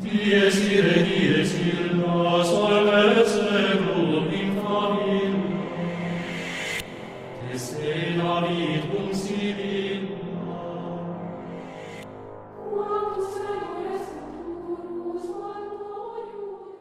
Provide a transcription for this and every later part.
Dies ire, dies illa, salve seclum infamim. Te David cum sibi. Quantus est turus maltorius.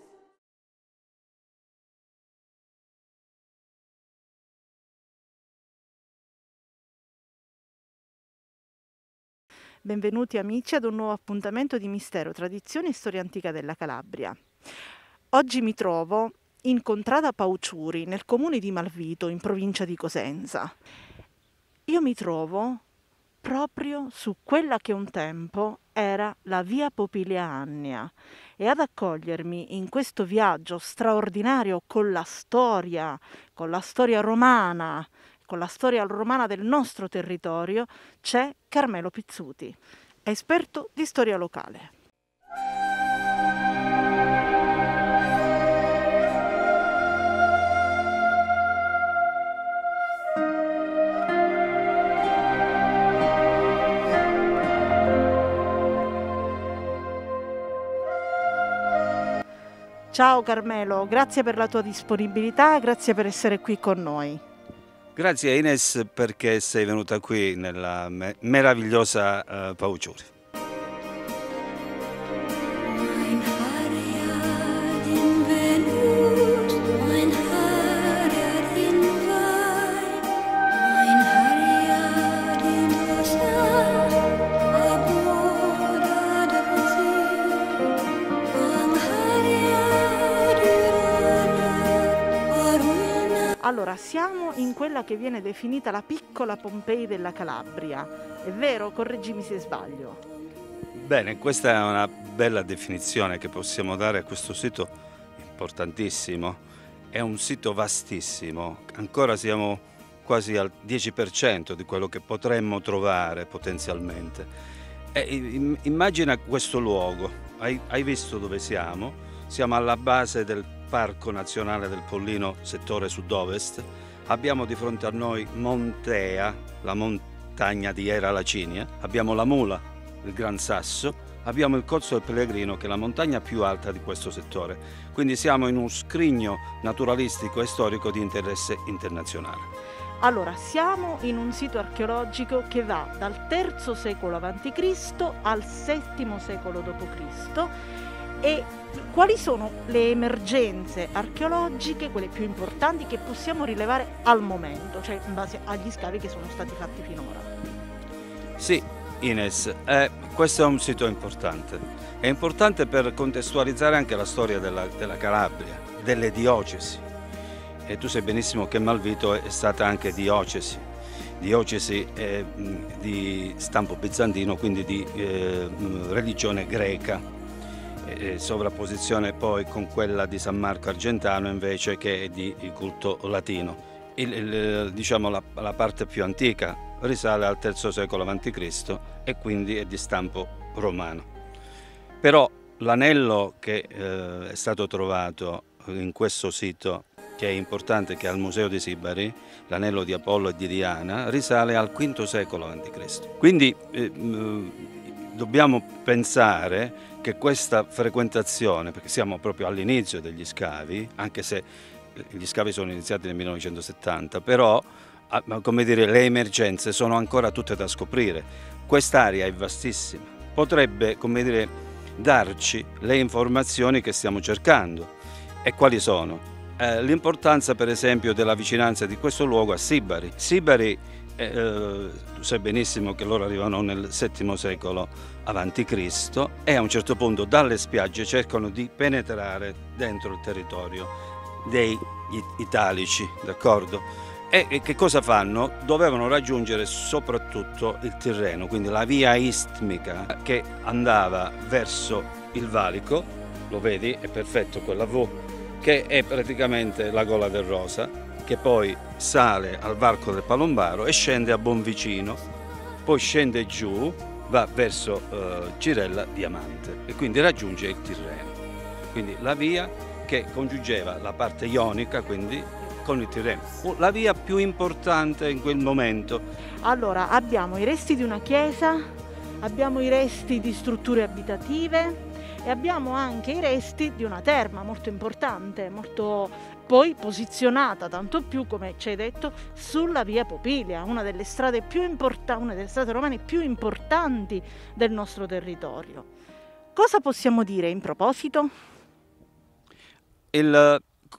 Benvenuti amici ad un nuovo appuntamento di Mistero, Tradizione e Storia Antica della Calabria. Oggi mi trovo in Contrada Pauciuri, nel comune di Malvito, in provincia di Cosenza. Io mi trovo proprio su quella che un tempo era la via Popileania e ad accogliermi in questo viaggio straordinario con la storia romana, con la storia romana del nostro territorio, c'è Carmelo Pizzuti, esperto di storia locale. Ciao Carmelo, grazie per la tua disponibilità, grazie per essere qui con noi. Grazie Ines perché sei venuta qui nella meravigliosa Pauciuri. Allora, siamo in quella che viene definita la piccola Pompei della Calabria, è vero? Correggimi se sbaglio. Bene, questa è una bella definizione che possiamo dare a questo sito importantissimo. È un sito vastissimo, ancora siamo quasi al 10% di quello che potremmo trovare potenzialmente. Immagina questo luogo, hai visto dove siamo? Siamo alla base del Parco Nazionale del Pollino, settore sud-ovest. Abbiamo di fronte a noi Montea, la montagna di Era Lacinia. Abbiamo la Mula, il Gran Sasso. Abbiamo il Corso del Pellegrino, che è la montagna più alta di questo settore. Quindi siamo in uno scrigno naturalistico e storico di interesse internazionale. Allora, siamo in un sito archeologico che va dal III secolo a.C. al VII secolo d.C. E quali sono le emergenze archeologiche, quelle più importanti, che possiamo rilevare al momento, cioè in base agli scavi che sono stati fatti finora? Sì, Ines, questo è un sito importante. È importante per contestualizzare anche la storia della Calabria, delle diocesi. E tu sai benissimo che Malvito è stata anche diocesi di stampo bizantino, quindi di religione greca. Sovrapposizione poi con quella di San Marco Argentano invece, che è di culto latino. Diciamo la parte più antica risale al III secolo a.C. e quindi è di stampo romano. Però l'anello che è stato trovato in questo sito, che è importante, che è al Museo di Sibari, l'anello di Apollo e di Diana, risale al V secolo a.C. Quindi dobbiamo pensare che questa frequentazione, perché siamo proprio all'inizio degli scavi, anche se gli scavi sono iniziati nel 1970, però come dire, le emergenze sono ancora tutte da scoprire. Quest'area è vastissima, potrebbe, come dire, darci le informazioni che stiamo cercando. E quali sono? L'importanza per esempio della vicinanza di questo luogo a Sibari. Sibari, tu sai benissimo che loro arrivano nel VII secolo a.C. e a un certo punto dalle spiagge cercano di penetrare dentro il territorio dei Italici, d'accordo? E che cosa fanno? Dovevano raggiungere soprattutto il Tirreno, quindi la via istmica che andava verso il valico, lo vedi? È perfetto quella V, che è praticamente la Gola del Rosa, che poi sale al varco del Palombaro e scende a Bonvicino, poi scende giù, va verso Cirella Diamante e quindi raggiunge il Tirreno. Quindi la via che congiungeva la parte ionica, quindi con il Tirreno, la via più importante in quel momento. Allora, abbiamo i resti di una chiesa, abbiamo i resti di strutture abitative e abbiamo anche i resti di una terma molto importante, molto poi posizionata tanto più, come ci hai detto, sulla via Popilia, una delle strade romane più importanti del nostro territorio. Cosa possiamo dire in proposito? Il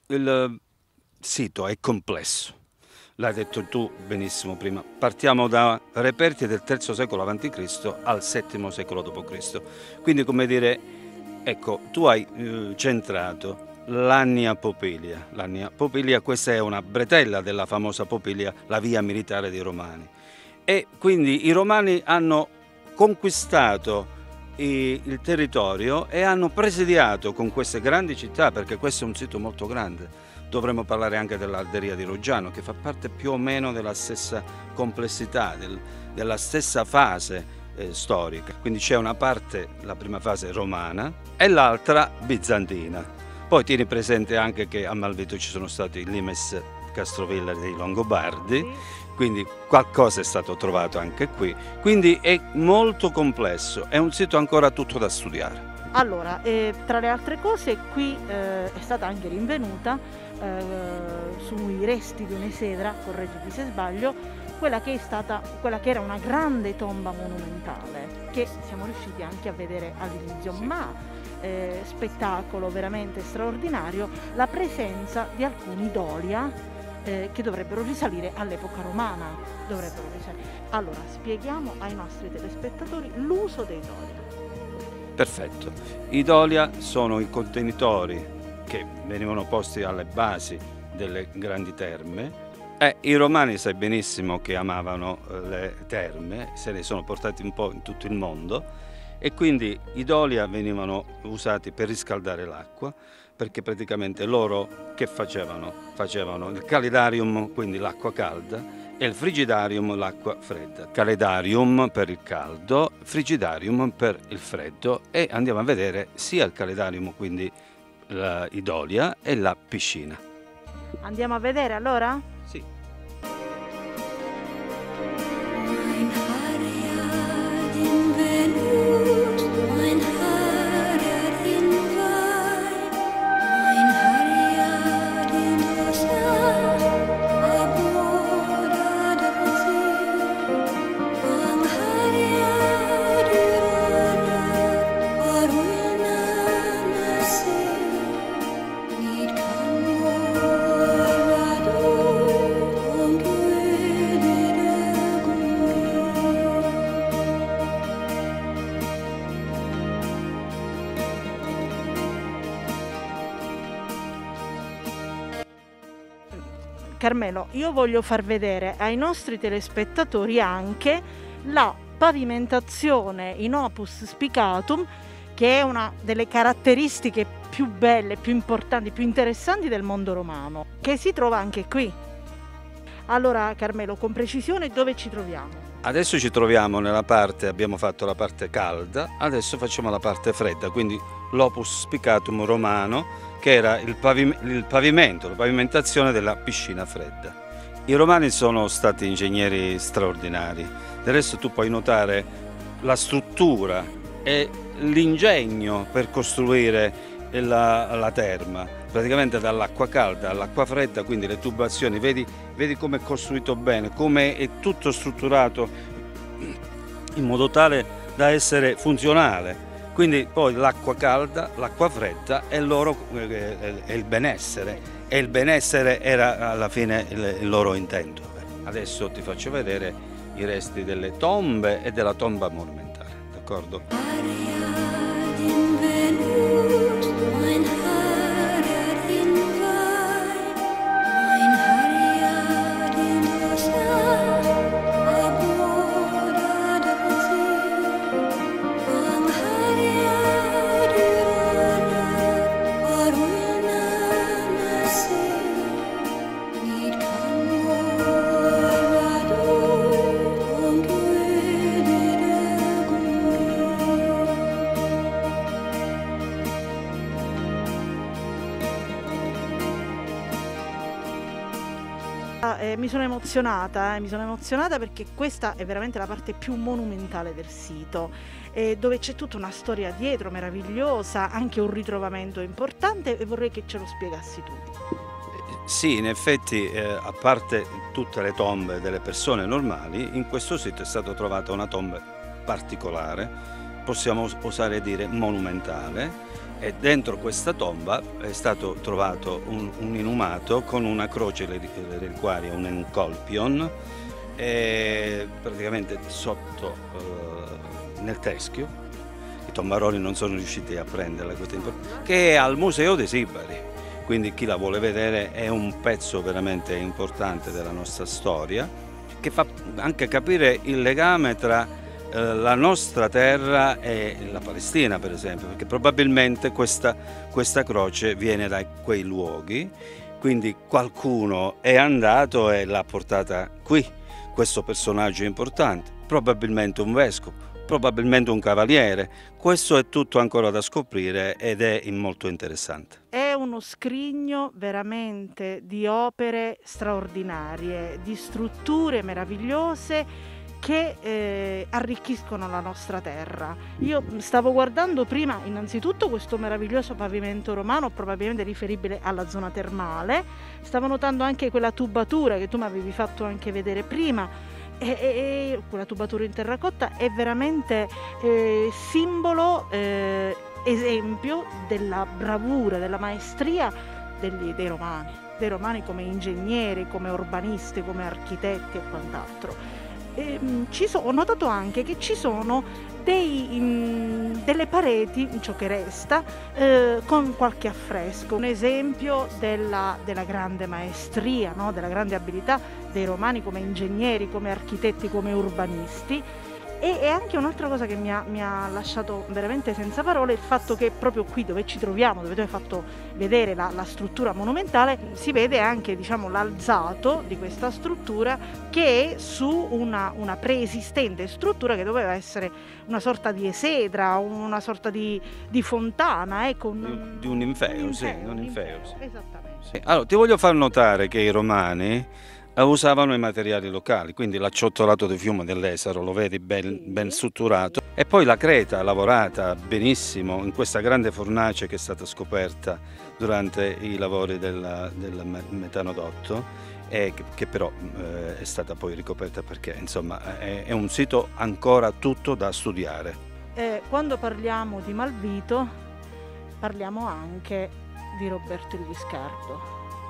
sito è complesso, l'hai detto tu benissimo prima. Partiamo da reperti del III secolo a.C. al VII secolo d.C. Quindi, come dire, ecco, tu hai centrato l'Annia Popilia. L'Annia Popilia, questa è una bretella della famosa Popilia, la via militare dei Romani. E quindi i Romani hanno conquistato il territorio e hanno presidiato con queste grandi città, perché questo è un sito molto grande. Dovremmo parlare anche dell'Alderia di Roggiano, che fa parte più o meno della stessa complessità, della stessa fase storica. Quindi c'è una parte, la prima fase romana, e l'altra bizantina. Poi tieni presente anche che a Malvito ci sono stati i limes Castrovilla dei Longobardi, quindi qualcosa è stato trovato anche qui. Quindi è molto complesso, è un sito ancora tutto da studiare. Allora, tra le altre cose, qui è stata anche rinvenuta sui resti di un'esedra, correggimi se sbaglio, quella che era una grande tomba monumentale, che siamo riusciti anche a vedere all'inizio, ma spettacolo veramente straordinario la presenza di alcuni dolia che dovrebbero risalire all'epoca romana. Allora, spieghiamo ai nostri telespettatori l'uso dei dolia. Perfetto. I dolia sono i contenitori che venivano posti alle basi delle grandi terme, e i romani sai benissimo che amavano le terme, se ne sono portati un po' in tutto il mondo, e quindi i dolia venivano usati per riscaldare l'acqua, perché praticamente loro che facevano? Facevano il calidarium, quindi l'acqua calda, e il frigidarium, l'acqua fredda. Calidarium per il caldo, frigidarium per il freddo, e andiamo a vedere sia il calidarium, quindi i dolia, e la piscina. Andiamo a vedere allora? Sì. Carmelo, io voglio far vedere ai nostri telespettatori anche la pavimentazione in opus spicatum, che è una delle caratteristiche più belle, più importanti, più interessanti del mondo romano, che si trova anche qui. Allora, Carmelo, con precisione dove ci troviamo? Adesso ci troviamo nella parte, abbiamo fatto la parte calda, adesso facciamo la parte fredda, quindi l'opus spicatum romano, che era il pavimento, la pavimentazione della piscina fredda. I romani sono stati ingegneri straordinari, del resto tu puoi notare la struttura e l'ingegno per costruire la terma, praticamente dall'acqua calda all'acqua fredda, quindi le tubazioni, vedi come è costruito bene, come è tutto strutturato in modo tale da essere funzionale. Quindi poi l'acqua calda, l'acqua fredda e loro è il benessere, e il benessere era alla fine il loro intento. Adesso ti faccio vedere i resti delle tombe e della tomba monumentale, d'accordo? Mi sono emozionata perché questa è veramente la parte più monumentale del sito, dove c'è tutta una storia dietro meravigliosa, anche un ritrovamento importante, e vorrei che ce lo spiegassi tu. Sì, in effetti, a parte tutte le tombe delle persone normali, in questo sito è stata trovata una tomba particolare, possiamo osare dire monumentale, e dentro questa tomba è stato trovato un inumato con una croce reliquaria, un encolpion, e praticamente sotto nel teschio. I tombaroli non sono riusciti a prenderla, che è al Museo dei Sibari. Quindi chi la vuole vedere è un pezzo veramente importante della nostra storia, che fa anche capire il legame tra la nostra terra e la Palestina, per esempio, perché probabilmente questa croce viene da quei luoghi, quindi qualcuno è andato e l'ha portata qui, questo personaggio importante, probabilmente un vescovo, probabilmente un cavaliere. Questo è tutto ancora da scoprire ed è molto interessante. È uno scrigno veramente di opere straordinarie, di strutture meravigliose che arricchiscono la nostra terra. Io stavo guardando prima innanzitutto questo meraviglioso pavimento romano, probabilmente riferibile alla zona termale. Stavo notando anche quella tubatura che tu mi avevi fatto anche vedere prima, e quella tubatura in terracotta è veramente simbolo, esempio della bravura, della maestria dei romani come ingegneri, come urbanisti, come architetti e quant'altro. Ho notato anche che ci sono delle pareti, in ciò che resta, con qualche affresco, un esempio della grande maestria, no? Della grande abilità dei romani come ingegneri, come architetti, come urbanisti. E anche un'altra cosa che mi ha lasciato veramente senza parole è il fatto che proprio qui dove ci troviamo, dove tu hai fatto vedere la struttura monumentale, si vede anche, diciamo, l'alzato di questa struttura, che è su una preesistente struttura che doveva essere una sorta di esedra, una sorta di fontana, di un infeo, sì. Esattamente. Sì. Allora, ti voglio far notare che i romani usavano i materiali locali, quindi l'acciottolato di fiume dell'Esaro, lo vedi ben strutturato, e poi la creta lavorata benissimo in questa grande fornace che è stata scoperta durante i lavori del metanodotto, e che però è stata poi ricoperta perché insomma è un sito ancora tutto da studiare. Quando parliamo di Malvito parliamo anche di Roberto il Viscardo.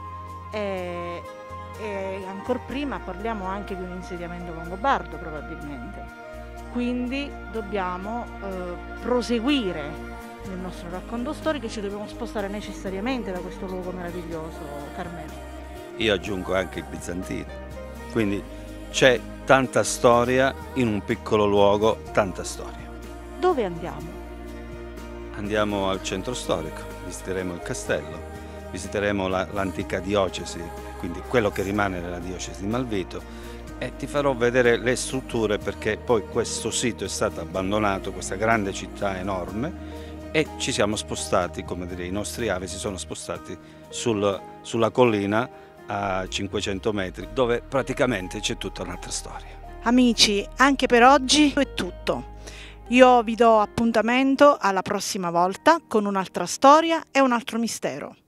E ancora prima parliamo anche di un insediamento longobardo probabilmente, quindi dobbiamo proseguire nel nostro racconto storico, e ci dobbiamo spostare necessariamente da questo luogo meraviglioso, Carmelo. Io aggiungo anche il bizantino, quindi c'è tanta storia in un piccolo luogo, tanta storia. Dove andiamo? Andiamo al centro storico, visiteremo il castello, visiteremo l'antica diocesi, quindi quello che rimane della diocesi di Malvito, e ti farò vedere le strutture, perché poi questo sito è stato abbandonato, questa grande città enorme, e ci siamo spostati, come dire, i nostri avi si sono spostati sulla collina a 500 metri, dove praticamente c'è tutta un'altra storia. Amici, anche per oggi è tutto. Io vi do appuntamento alla prossima volta con un'altra storia e un altro mistero.